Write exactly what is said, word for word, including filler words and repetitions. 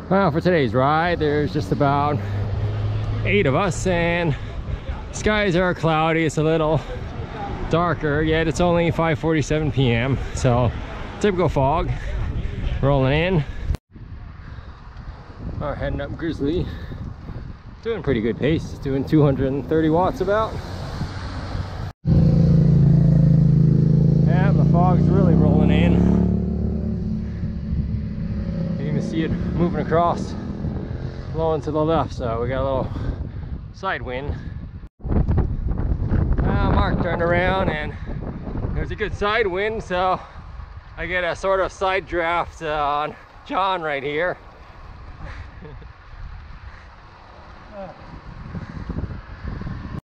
Well, for today's ride, there's just about eight of us, and skies are cloudy. It's a little darker, yet it's only five forty-seven p m So typical fog rolling in. We're heading up Grizzly. Doing pretty good pace. It's doing two hundred thirty watts about. Yeah, the fog's really rolling in. You can even see it moving across, blowing to the left. So we got a little side wind. Now Mark turned around and there's a good side wind, so I get a sort of side draft uh, on John right here.